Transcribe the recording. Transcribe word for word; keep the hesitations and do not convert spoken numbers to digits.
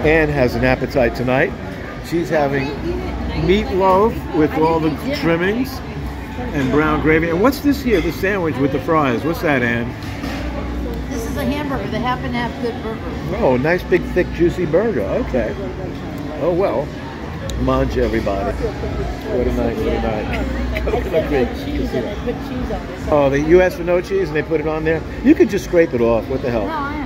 Ann has an appetite tonight. She's having meatloaf with all the trimmings and brown gravy. And what's this here, the sandwich with the fries? What's that, Ann? This is a hamburger. They happen to have good burgers. Oh, nice big thick juicy burger. Okay. Oh well. Munch, everybody. What a night, what a night. Coconut cream. Cheese and they put cheese on this. Oh, the, you asked for no cheese and they put it on there? You could just scrape it off. What the hell? No, I